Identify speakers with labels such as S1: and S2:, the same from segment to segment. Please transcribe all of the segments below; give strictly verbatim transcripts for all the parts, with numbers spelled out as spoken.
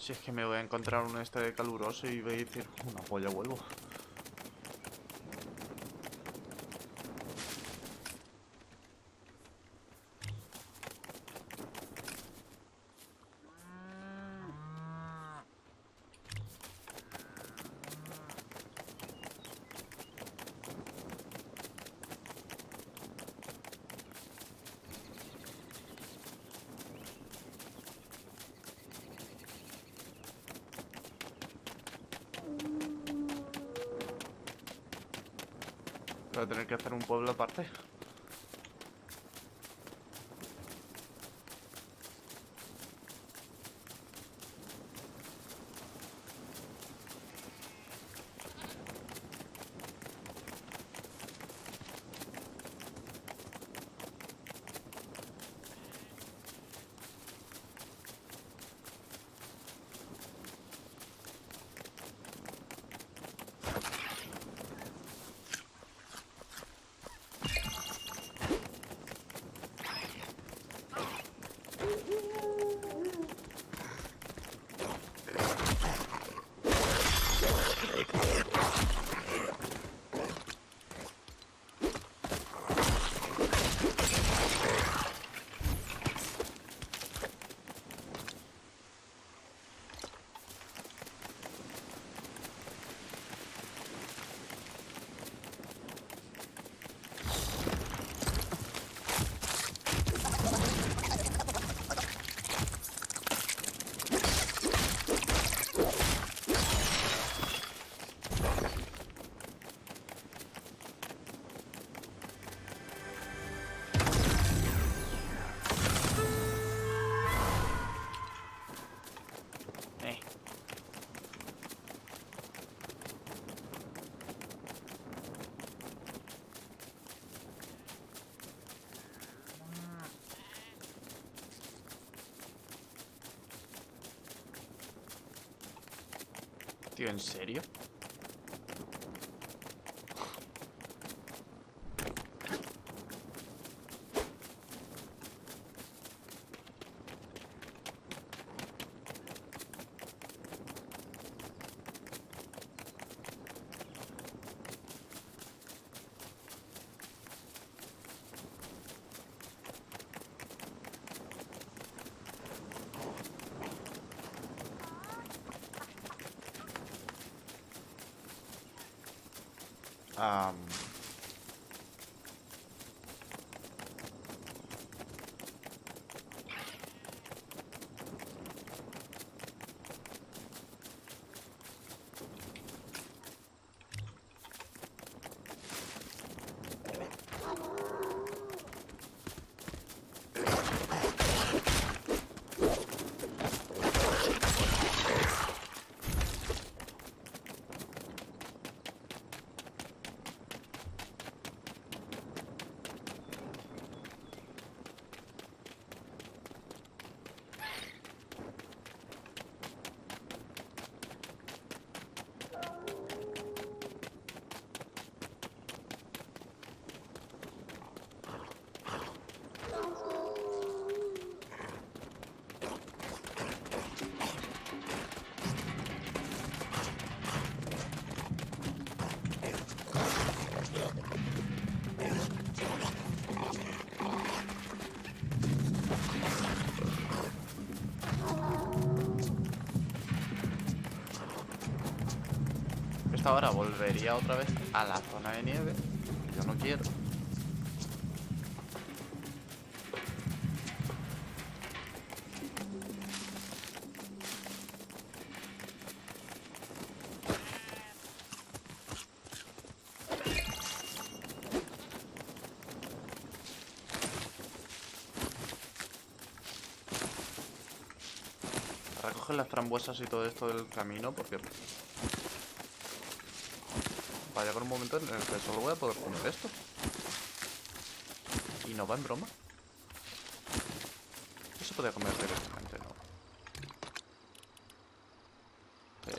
S1: Si es que me voy a encontrar un este de caluroso y voy a decir, una polla vuelvo. Voy a tener que hacer un pueblo aparte. Eh. Tío, ¿en serio? Um... Esta hora volvería otra vez a la zona de nieve. Yo no quiero. Para coger las frambuesas y todo esto del camino, porque va a llegar un momento en el que solo voy a poder comer esto. Y no va en broma. No se puede comer directamente, ¿no? Sí.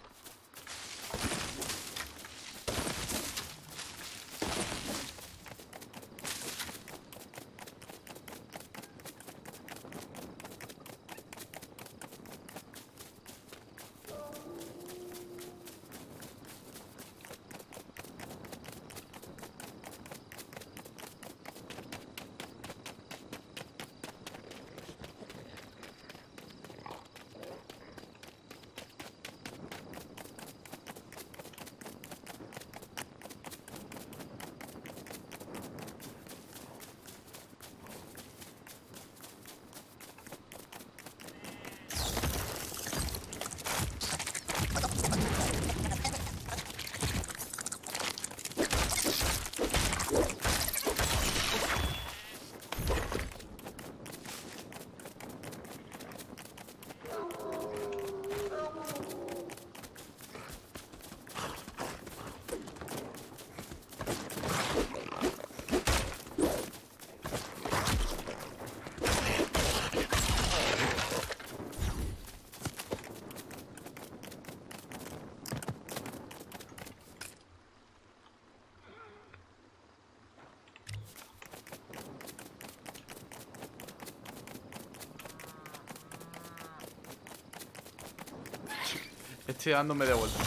S1: Estoy dando media vuelta.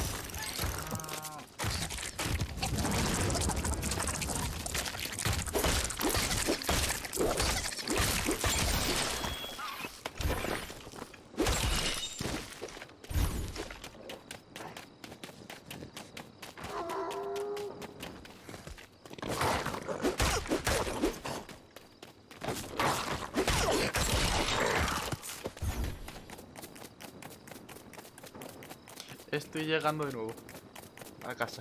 S1: Estoy llegando de nuevo a casa.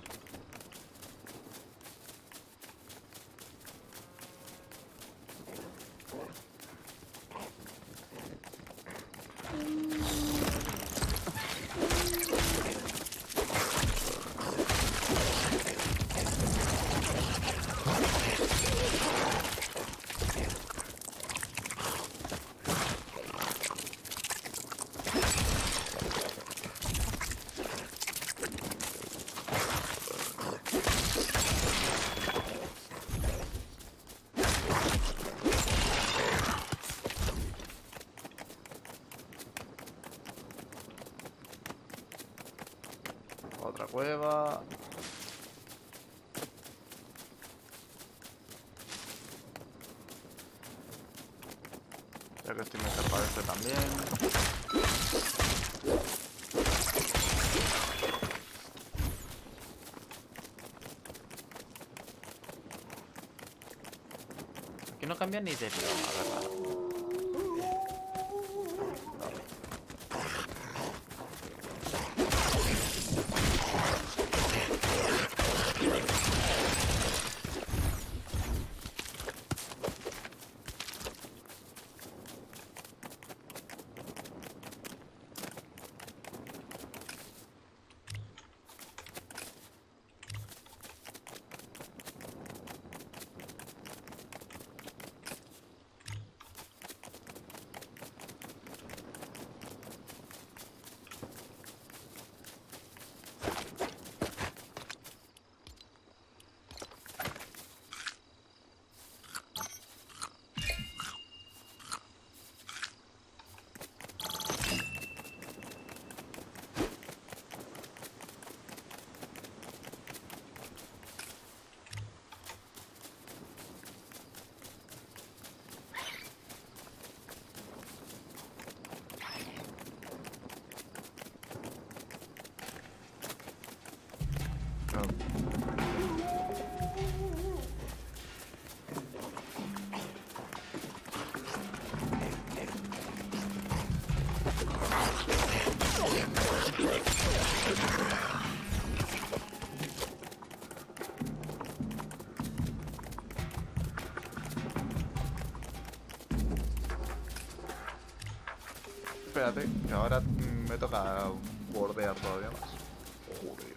S1: Otra cueva. Ya que estoy mejor para este también. Aquí no cambia ni de bioma, ¿verdad? Espérate, que ahora me toca bordear todavía más. Joder.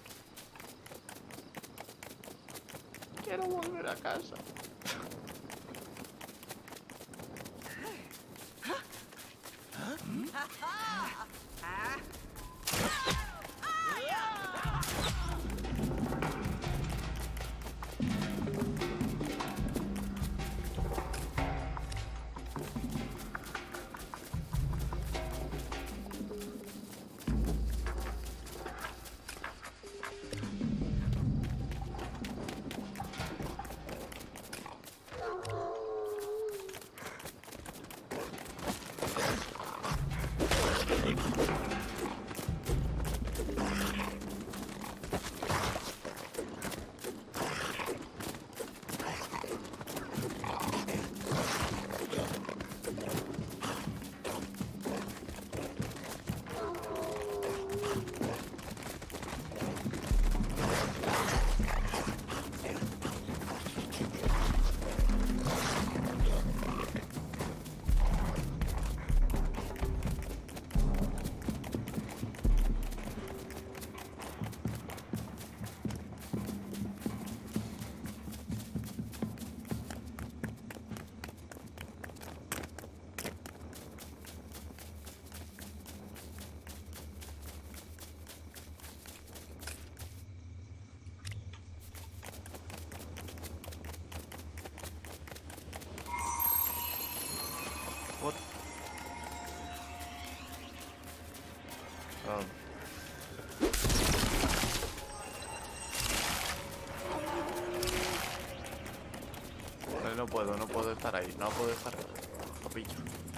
S1: Quiero volver a casa. What? Oh. puedo, no puedo estar ahí, no puedo estar ahí. Lo pillo.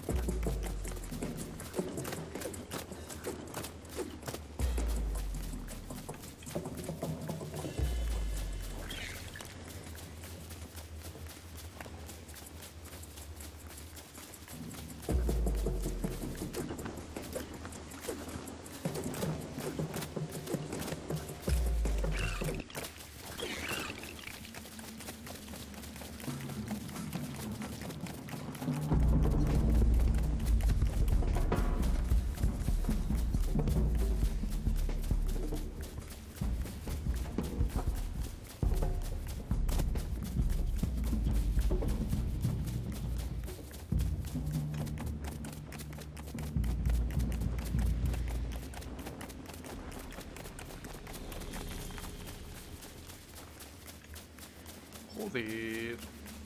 S1: Joder.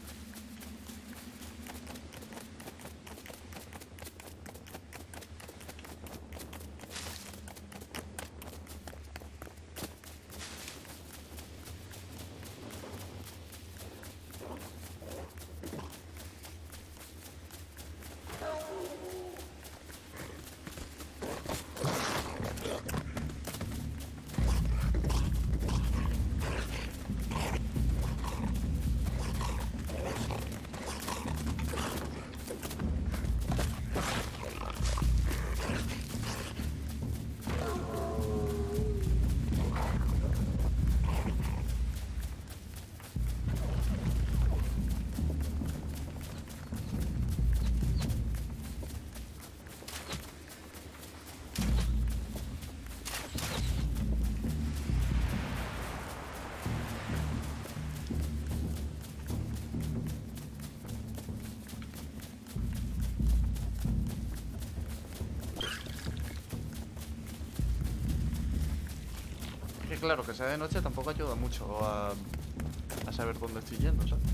S1: Que claro, que sea de noche tampoco ayuda mucho a, a saber dónde estoy yendo, ¿sabes?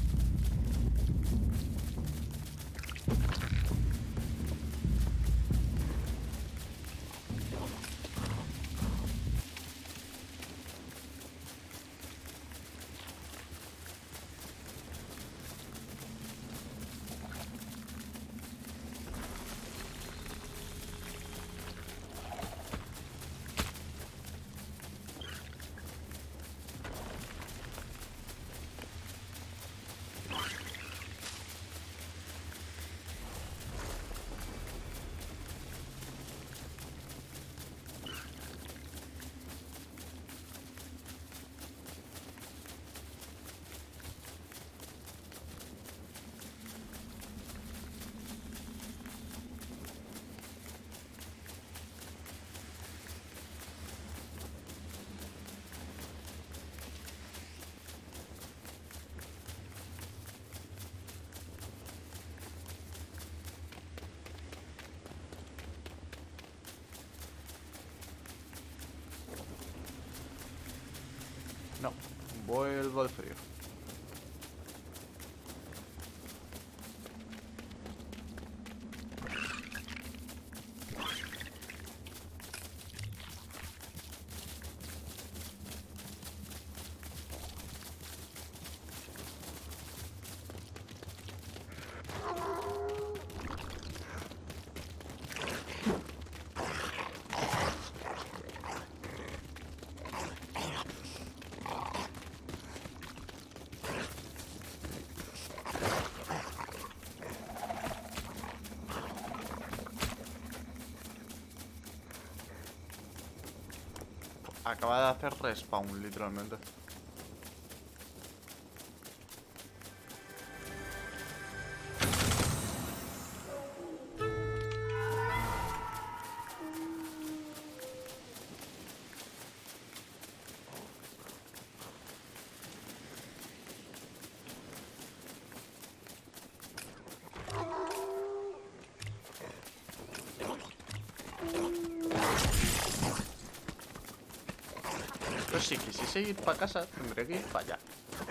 S1: No, vuelvo al frío. Acaba de hacer respawn, literalmente. Pues si quisiese ir para casa, tendría que ir para allá.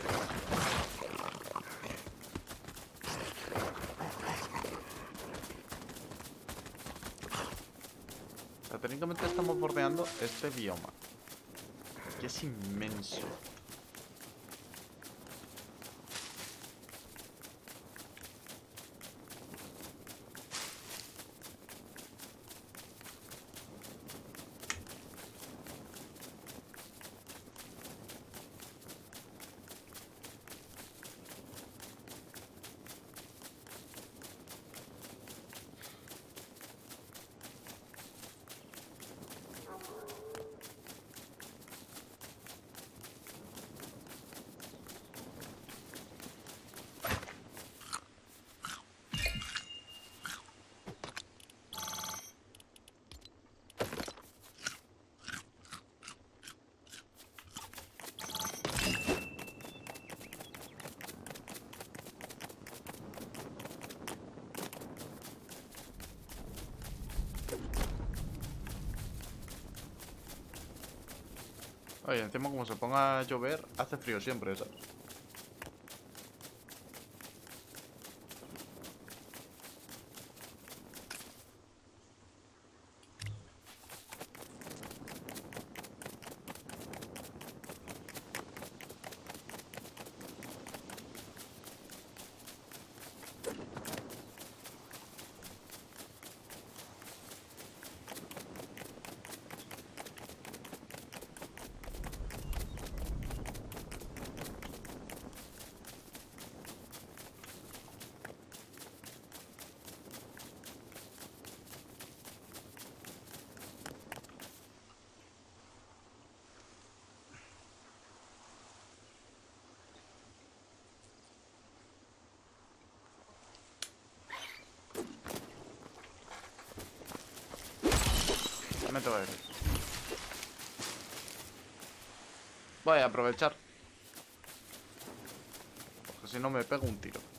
S1: O sea, técnicamente estamos bordeando este bioma, que es inmenso. Oye, encima como se ponga a llover, hace frío siempre, ¿sabes? Me tengo que ir. Voy a aprovechar. Porque si no me pego un tiro.